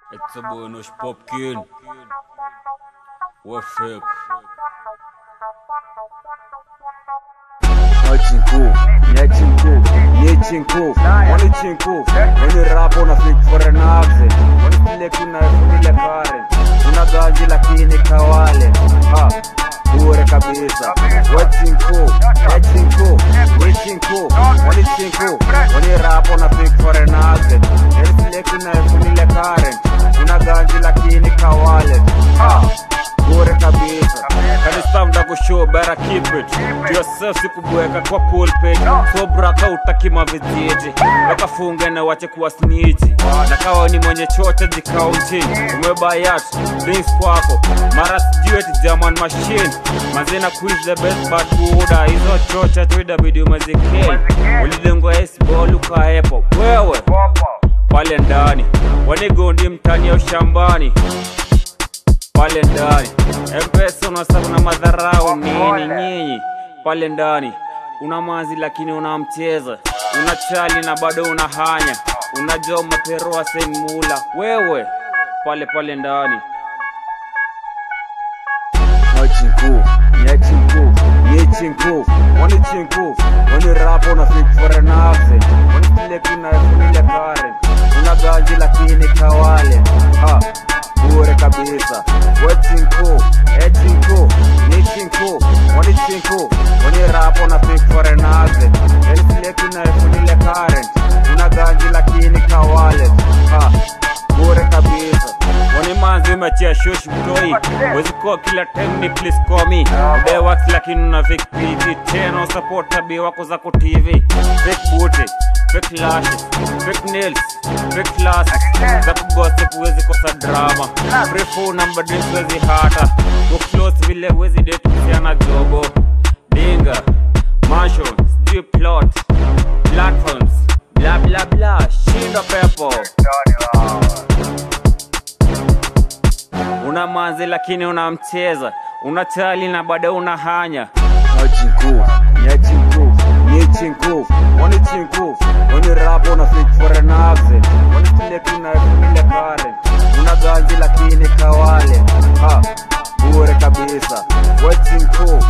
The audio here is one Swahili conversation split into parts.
It's a bonus popkin. We're fake. Chinko, wani chinko, wani rapo na fake for an accent, wani file kuna funile karen, una gaji lakini kawale, bure kabisa, chinko, wani chinko, wani rapo na fake for an accent, wani file kuna funile karen, una gaji lakini kawale, bure kabisa. Kanisa mdago show, better keep it to yourself, sikubweka kwa pulpit. Sobra ka utakima viziti, weka funge na wache kuwa snitchi. Na kawa ni mwenye chote jikaunti, umebayat, drinks kwako mara sijue ti German machine. Mazina quiz the best but kuda, hizo chocha tuida bidi umezikeni. Ulidengo S-ball ukaepo, wewe pale ndani, wanigondi mtani ya ushambani pale ndani. Mpesa unasabu na madharau nini nyinyi pale ndani. Una mazi lakini unamcheza, unachali na bado unahanya, unajua maperoa sen mula wewe pale ndani. Chinko, wani chinko, wani rapo na fake for an accent, wani file kuna funile karen, una gaji lakini kawale, bure kabisa. Chinko, wani rapo na fake for an accent, wani file kuna funile karen, una gaji lakini kawale, bure kabisa. Wani manzi umechia shush mtoi, wezi kwa kila time ni please call me. Ude wax lakini una fake PG, tena support tabi wako zako TV. Fake booty, fake lashes, fake nails, fake glasses. Zaku gossip wezi kosa drama, free phone number drinks wezi hata. Go close vile wezi date kusiana jobo. Dinga, mansion, strip plot, platforms, bla bla bla, shindo pepo. Una manzi lakini unamcheza, unachali na bado unahanya. Chinko, wani chinko, wani rapo na fake for an accent, wani file kuna funile karen, una gaji lakini kawale, bure kabisa. Chinko,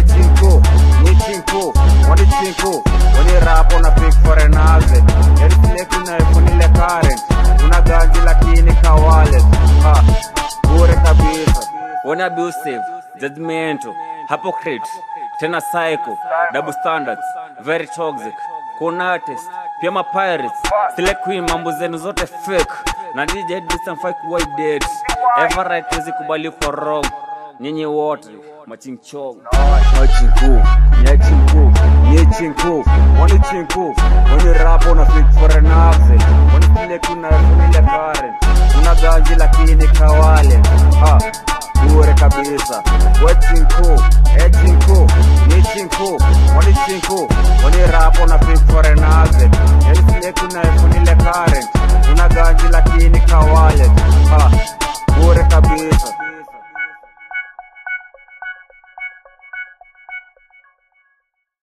wani chinko, wani rapo na fake for an accent, wani file kuna funile karen, una gaji lakini kawale, bure kabisa. Wani abusive, judgmental, hypocrite, tena psycho, double standards, very toxic, con artist, pia ma pirates, select queen, mambo zenu zote fake. Na DJ Edison fake white dead, ever right wezi kubali kwa wrong. Nyinyi wote machinchong. Chinko, wani chinko, wani rapo na fake for an accent, wani file kuna funile karen, una gaji lakini kawale, bure kabisa. Chinko, wani chinko, wani rapo na fake for an accent, wani file kuna funile karen,